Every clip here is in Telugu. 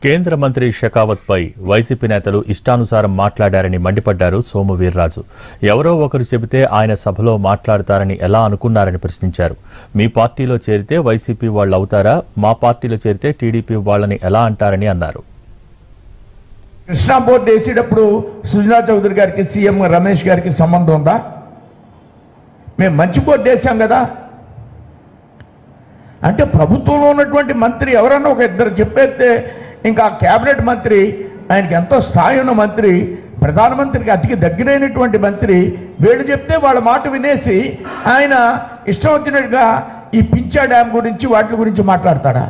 కేంద్ర మంత్రి షెకావత్ పై వైసీపీ నేతలు ఇష్టానుసారం మాట్లాడారని మండిపడ్డారు సోము వీర్రాజు. ఎవరో ఒకరు చెబితే ఆయన సభలో మాట్లాడతారని ఎలా అనుకున్నారని ప్రశ్నించారు. మీ పార్టీలో చేరితే వైసీపీ వాళ్ళు అవుతారా, మా పార్టీలో చేరితే టీడీపీ వాళ్ళని ఎలా అంటారని అన్నారు. కృష్ణా బోర్డు వేసేటప్పుడు సుజనా చౌదరి గారికి సీఎం రమేష్ గారికి సంబంధం ఉందా? మేము మంచి బోర్డు వేసాం కదా. అంటే ప్రభుత్వంలో ఉన్నటువంటి మంత్రి ఎవరన్నా ఒక ఇద్దరు చెప్పేస్తే ఇంకా క్యాబినెట్ మంత్రి, ఆయనకి ఎంతో స్థాయి ఉన్న మంత్రి, ప్రధానమంత్రికి అతికి దగ్గరైనటువంటి మంత్రి, వీళ్ళు చెప్తే వాళ్ళ మాట వినేసి ఆయన ఇష్టం వచ్చినట్టుగా ఈ పింఛా డ్యామ్ గురించి వాటి గురించి మాట్లాడతాడా?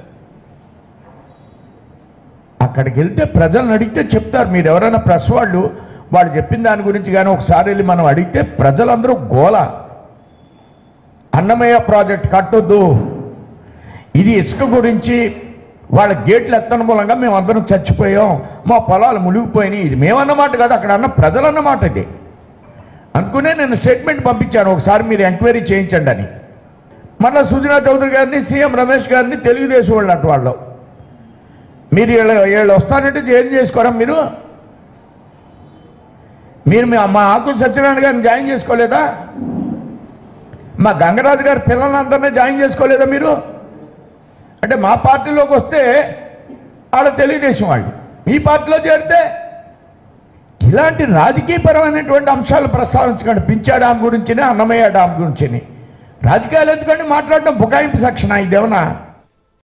అక్కడికి వెళ్తే ప్రజలను అడిగితే చెప్తారు. మీరు ఎవరైనా ప్రెస్ వాళ్ళు చెప్పిన దాని గురించి కానీ ఒకసారి వెళ్ళి మనం అడిగితే ప్రజలందరూ గోల, అన్నమయ్య ప్రాజెక్ట్ కట్టొద్దు, ఇది ఇసుక గురించి వాళ్ళ గేట్లు ఎత్తడం మూలంగా మేము అందరం చచ్చిపోయాం, మా పొలాలు మునిగిపోయినాయి, ఇది మేమన్నమాట కాదు, అక్కడ అన్న ప్రజలన్నమాట. ఇది అనుకునే నేను స్టేట్మెంట్ పంపించాను, ఒకసారి మీరు ఎంక్వైరీ చేయించండి అని. మళ్ళీ సుజనా చౌదరి గారిని, సీఎం రమేష్ గారిని తెలుగుదేశం వాళ్ళు అటు వాళ్ళు మీరు వీళ్ళు వస్తారంటే ఏం చేసుకోరా? మీరు మా ఆకుల సత్యనారాయణ గారిని జాయిన్ చేసుకోలేదా? మా గంగరాజు గారి పిల్లలందరినీ జాయిన్ చేసుకోలేదా మీరు? అంటే మా పార్టీలోకి వస్తే వాళ్ళ తెలుగుదేశం వాళ్ళు, మీ పార్టీలో చేరితే ఇలాంటి రాజకీయపరమైనటువంటి అంశాలు ప్రస్తావించకండి. పింఛా డ్యామ్ గురించి, అన్నమయ్య డ్యామ్ గురించి రాజకీయాలు ఎందుకంటే మాట్లాడడం బుకాయింపు సెక్షన్ ఇదేమన్నా?